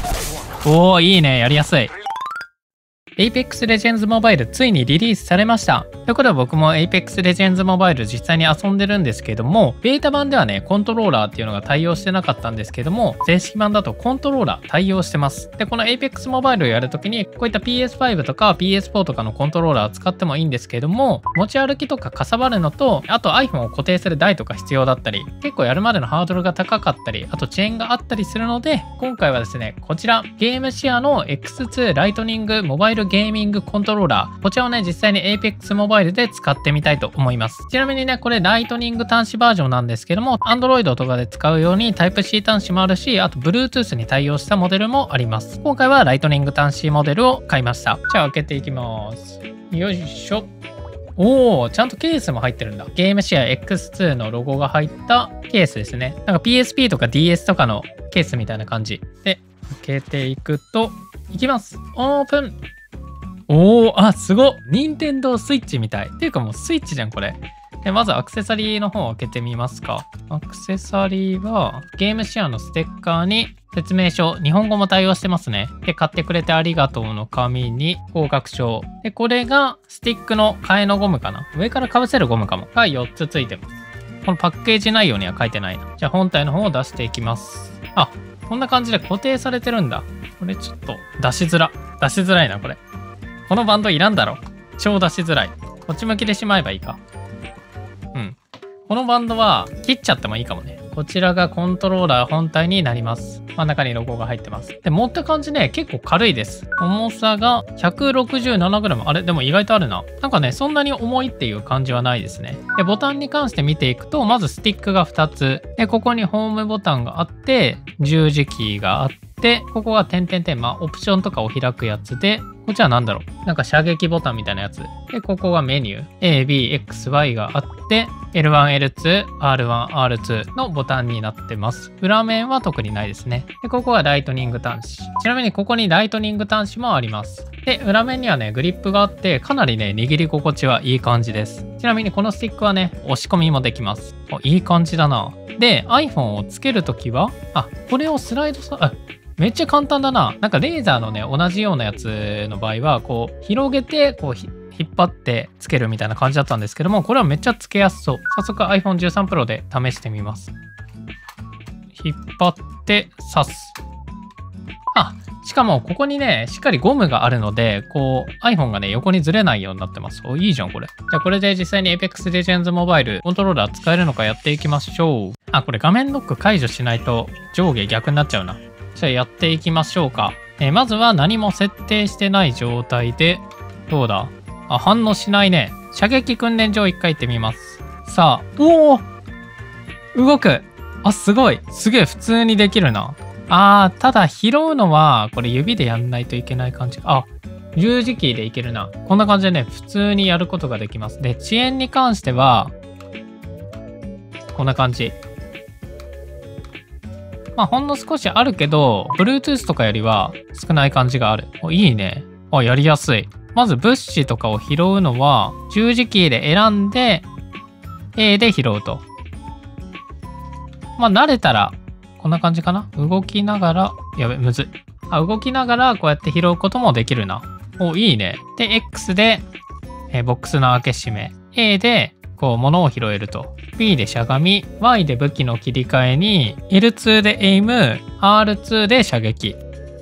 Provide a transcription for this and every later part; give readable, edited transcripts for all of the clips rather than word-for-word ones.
おー、いいね。やりやすい。Apex Legends Mobile ついにリリースされました。ということで僕も Apex Legends Mobile 実際に遊んでるんですけども、ベータ版ではね、コントローラーっていうのが対応してなかったんですけども、正式版だとコントローラー対応してます。で、この Apex Mobile をやるときに、こういった PS5 とか PS4 とかのコントローラーを使ってもいいんですけども、持ち歩きとかかさばるのと、あと iPhone を固定する台とか必要だったり、結構やるまでのハードルが高かったり、あと遅延があったりするので、今回はですね、こちら、ゲームシェアの X2 ライトニングモバイルゲーミングコントローラー、こちらをね、実際に Apex Mobile で使ってみたいと思います。ちなみにね、これライトニング端子バージョンなんですけども、Android とかで使うように Type-C 端子もあるし、あと Bluetooth に対応したモデルもあります。今回はライトニング端子モデルを買いました。じゃあ開けていきます。よいしょ。おー、ちゃんとケースも入ってるんだ。ゲームシェア X2 のロゴが入ったケースですね。なんか PSP とか DS とかのケースみたいな感じで開けていくと、いきます。オープン。おー、あ、すごっ。任天堂スイッチみたい。っていうかもうスイッチじゃん、これ。で、まずアクセサリーの方を開けてみますか。アクセサリーは、ゲームシェアのステッカーに説明書、日本語も対応してますね。で、買ってくれてありがとうの紙に合格証。で、これがスティックの替えのゴムかな。上から被せるゴムかも。が4つついてます。このパッケージ内容には書いてないな。じゃあ本体の方を出していきます。あ、こんな感じで固定されてるんだ。これちょっと出しづらいな、これ。このバンドいらんだろ。超出しづらい。こっち向きでしまえばいいか。うん。このバンドは切っちゃってもいいかもね。こちらがコントローラー本体になります。真ん中にロゴが入ってます。で、持った感じね、結構軽いです。重さが 167g。あれでも意外とあるな。なんかね、そんなに重いっていう感じはないですね。で、ボタンに関して見ていくと、まずスティックが2つ。で、ここにホームボタンがあって、十字キーがあって、ここが点々点、オプションとかを開くやつで、こっちは何だろう。なんか射撃ボタンみたいなやつ。で、ここがメニュー。A、B、X、Y があって、L1、L2、R1、R2 のボタンになってます。裏面は特にないですね。で、ここはライトニング端子。ちなみにここにライトニング端子もあります。で、裏面にはね、グリップがあって、かなりね、握り心地はいい感じです。ちなみにこのスティックはね、押し込みもできます。いい感じだな。で、iPhone をつけるときは、これをスライドめっちゃ簡単だな。なんかレーザーのね、同じようなやつの場合は、こう、広げて、こう、引っ張ってつけるみたいな感じだったんですけども、これはめっちゃつけやすそう。早速 iPhone 13 Pro で試してみます。引っ張って刺す。しかもここにね、しっかりゴムがあるので、こう iPhone がね、横にずれないようになってます。いいじゃん、これ。じゃあこれで実際に Apex Legends Mobile コントローラー使えるのかやっていきましょう。これ画面ロック解除しないと上下逆になっちゃうな。じゃあやっていきましょうか。まずは何も設定してない状態で、どうだ？反応しないね。射撃訓練場一回行ってみます。さあ、おお！動く！すごい！すげえ普通にできるな。ただ拾うのは、これ指でやんないといけない感じ。十字キーでいけるな。こんな感じでね、普通にやることができます。で、遅延に関しては、こんな感じ。ほんの少しあるけど、Bluetooth とかよりは少ない感じがある。いいね。やりやすい。まず物資とかを拾うのは、十字キーで選んで、A で拾うと。慣れたら、こんな感じかな。動きながら、やべ、むずい。動きながらこうやって拾うこともできるな。いいね。で、X で、ボックスの開け閉め。A で、こう、物を拾えると。B でしゃがみ。Y で武器の切り替えに、L2 でエイム。R2 で射撃。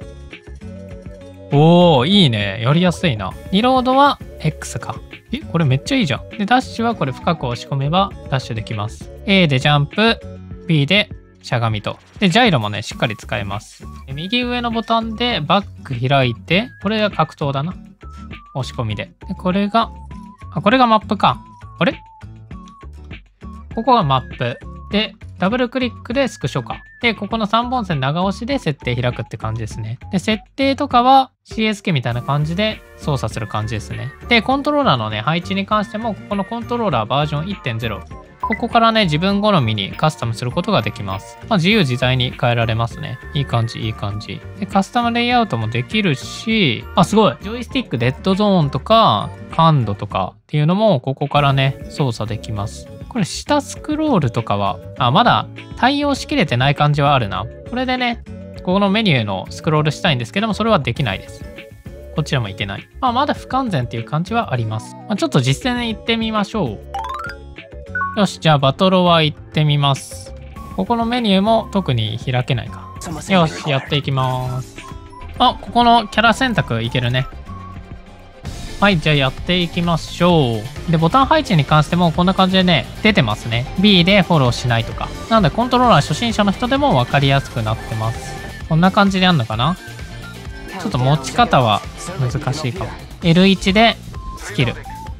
いいね。やりやすいな。リロードは X か。これめっちゃいいじゃん。で、ダッシュはこれ深く押し込めばダッシュできます。A でジャンプ。B でしゃがみと。で、ジャイロもね、しっかり使えます。右上のボタンでバック開いて、これが格闘だな。押し込みで。で、これがマップか。あれ？ここがマップ。で、ダブルクリックでスクショか。で、ここの3本線長押しで設定開くって感じですね。で、設定とかは CSK みたいな感じで操作する感じですね。で、コントローラーのね、配置に関しても、ここのコントローラーバージョン 1.0。ここからね、自分好みにカスタムすることができます。自由自在に変えられますね。いい感じ、いい感じ。で、カスタムレイアウトもできるし、すごい。ジョイスティックデッドゾーンとか、感度とかっていうのも、ここからね、操作できます。これ下スクロールとかは、まだ対応しきれてない感じはあるな。これでね、 ここのメニューのスクロールしたいんですけども、それはできないです。こちらもいけない。まだ不完全っていう感じはあります。ちょっと実践行ってみましょう。よし、じゃあバトロワ行ってみます。ここのメニューも特に開けないか。よし、やっていきます。ここのキャラ選択いけるね。はい、じゃあやっていきましょう。で、ボタン配置に関してもこんな感じでね、出てますね。B でフォローしないとか。なのでコントローラー初心者の人でも分かりやすくなってます。こんな感じでやるのかな。ちょっと持ち方は難しいかも。L1 でスキル。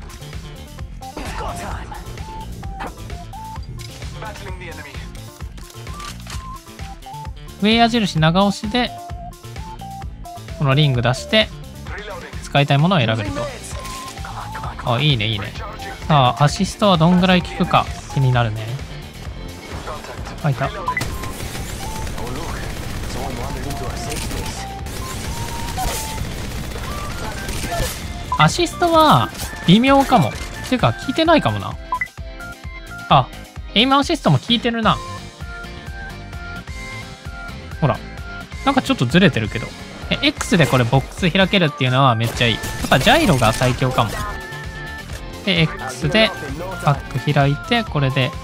上矢印長押しでこのリング出して使いたいものを選べると。いいねいいね。さあアシストはどんぐらい効くか気になるね。いた。アシストは微妙かも。ていうか効いてないかもな。エイムアシストも効いてるな。ほらなんかちょっとずれてるけど。X でこれボックス開けるっていうのはめっちゃいい。やっぱジャイロが最強かも。で X でバック開いて、これで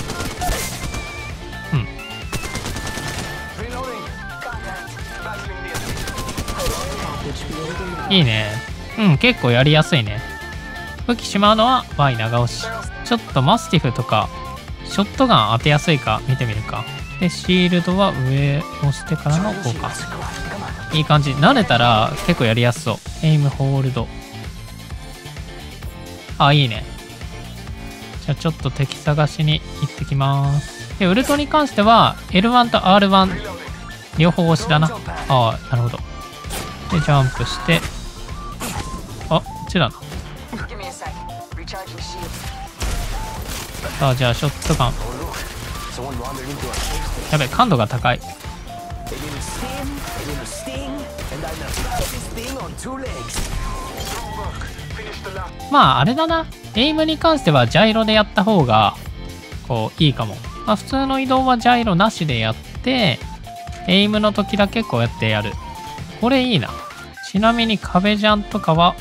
いいね。結構やりやすいね。武器しまうのは Y 長押し。ちょっとマスティフとかショットガン当てやすいか見てみるか。でシールドは上押してからの効果。いい感じ。慣れたら結構やりやすそう。エイムホールド。いいね。じゃあちょっと敵探しに行ってきます。でウルトに関しては L1 と R1 両方押しだな。なるほど。でジャンプして、こっちだな。さあじゃあショットガン。やべ、感度が高い。あれだな。エイムに関してはジャイロでやった方がこういいかも。普通の移動はジャイロなしでやって、エイムの時だけこうやってやる。これいいな。ちなみに壁ジャンとかは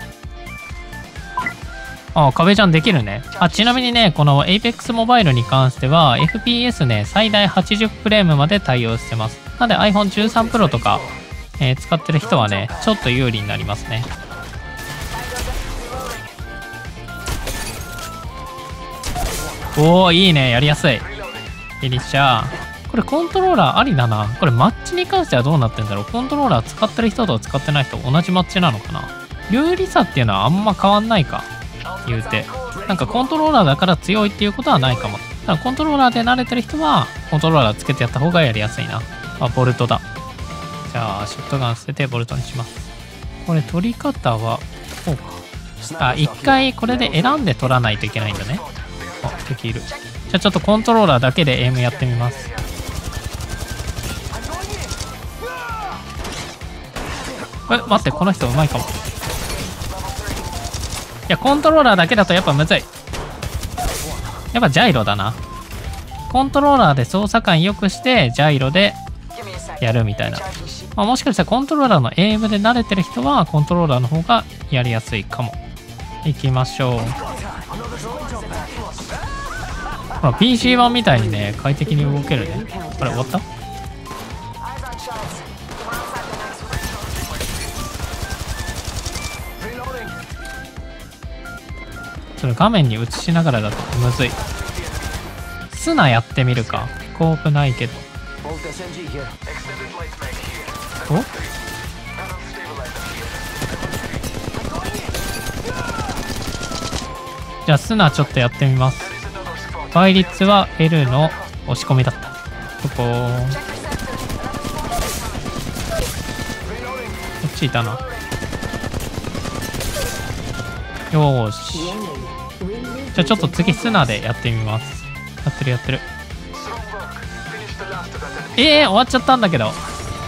壁ジャンできるね。ちなみにね、この Apex モバイルに関しては FPS ね、最大80フレームまで対応してます。なので iPhone 13 Pro とか、使ってる人はね、ちょっと有利になりますね。いいね。やりやすい。フィニッシャー。これコントローラーありだな。これマッチに関してはどうなってんだろう。コントローラー使ってる人と使ってない人同じマッチなのかな。有利さっていうのはあんま変わんないか。言うて。なんかコントローラーだから強いっていうことはないかも。ただコントローラーで慣れてる人はコントローラーつけてやった方がやりやすいな。ボルトだ。じゃあショットガン捨ててボルトにします。これ取り方はこうか。一回これで選んで取らないといけないんだね。敵いる。じゃあちょっとコントローラーだけでエイムやってみます。待って、この人うまいかも。いや、コントローラーだけだとやっぱむずい。やっぱジャイロだな。コントローラーで操作感良くしてジャイロでやるみたいな。もしかしたらコントローラーのエイムで慣れてる人はコントローラーの方がやりやすいかも。いきましょう。PC 版みたいにね、快適に動けるね。あれ終わった？それ画面に映しながらだとむずい。スナやってみるか。スコープないけど。じゃあスナちょっとやってみます。倍率は L の押し込みだった。こっちいたな。よーし。じゃあちょっと次スナでやってみます。やってる。終わっちゃったんだけど。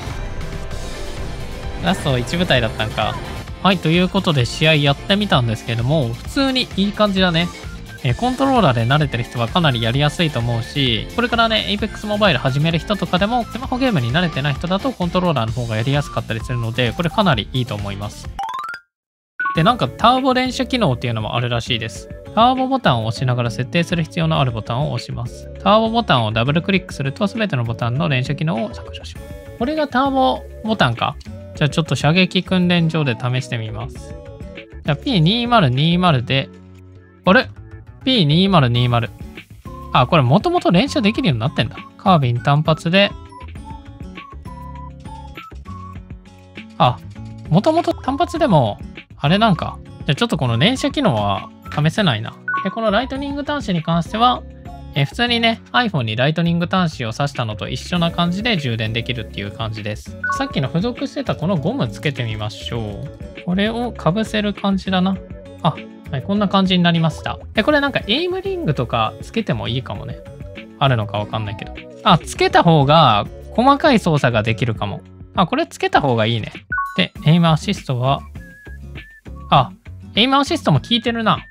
ラスト1部隊だったんか。はい、ということで試合やってみたんですけども、普通にいい感じだね。 コントローラーで慣れてる人はかなりやりやすいと思うし、これからね、Apex モバイル始める人とかでも、スマホゲームに慣れてない人だとコントローラーの方がやりやすかったりするので、これかなりいいと思います。で、なんかターボ連射機能っていうのもあるらしいです。ターボボタンを押しながら設定する必要のあるボタンを押します。ターボボタンをダブルクリックすると全てのボタンの連射機能を削除します。これがターボボタンか。じゃあちょっと射撃訓練場で試してみます。じゃあ P2020 で、あれ ?P2020。あ、これもともと連射できるようになってんだ。カービン単発で。あ、もともと単発でも、あれなんか。じゃあちょっとこの連射機能は試せないな。で、このライトニング端子に関しては、普通にね、iPhone にライトニング端子を挿したのと一緒な感じで充電できるっていう感じです。さっきの付属してたこのゴムつけてみましょう。これをかぶせる感じだな。あ、はい、こんな感じになりました。で、これなんかエイムリングとかつけてもいいかもね。あるのかわかんないけど。あ、つけた方が細かい操作ができるかも。あ、これつけた方がいいね。で、エイムアシストは、あ、エイムアシストも効いてるな。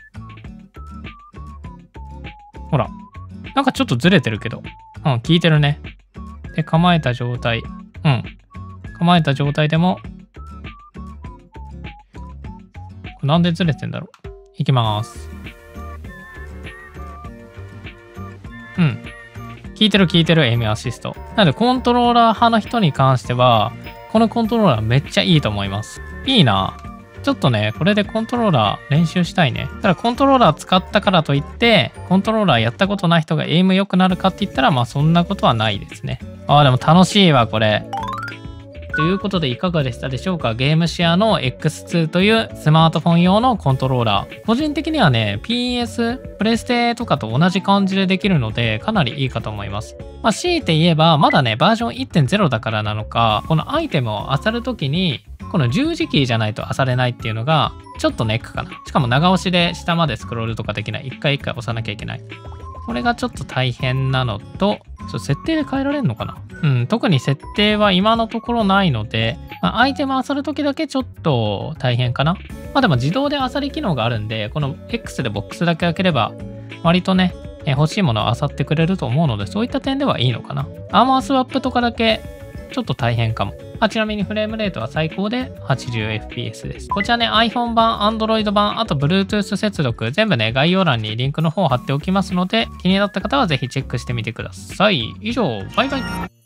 ほら。なんかちょっとずれてるけど。うん、効いてるね。で、構えた状態。うん。構えた状態でも、これなんでずれてんだろう。いきます。うん。効いてる、エイムアシスト。なので、コントローラー派の人に関しては、このコントローラーめっちゃいいと思います。いいな。ちょっとね、これでコントローラー練習したいね。ただコントローラー使ったからといって、コントローラーやったことない人がエイム良くなるかって言ったら、まあそんなことはないですね。ああ、でも楽しいわ、これ。ということでいかがでしたでしょうか。ゲームシェアの X2 というスマートフォン用のコントローラー。個人的にはね、PS、プレステとかと同じ感じでできるので、かなりいいかと思います。まあ強いて言えば、まだね、バージョン 1.0 だからなのか、このアイテムを漁るときに、この十字キーじゃないと漁れないっていうのが、ちょっとネックかな。しかも長押しで下までスクロールとかできない。一回一回押さなきゃいけない。これがちょっと大変なのと、設定で変えられるのかな。うん、特に設定は今のところないので、まあ、アイテム漁るときだけちょっと大変かな。まあでも自動で漁り機能があるんで、この X でボックスだけ開ければ、割とね、欲しいものを漁ってくれると思うので、そういった点ではいいのかな。アーマースワップとかだけ、ちょっと大変かも。ちなみにフレームレートは最高で 80fps です。こちらね、iPhone 版、Android 版、あと Bluetooth 接続、全部ね、概要欄にリンクの方を貼っておきますので、気になった方はぜひチェックしてみてください。以上、バイバイ。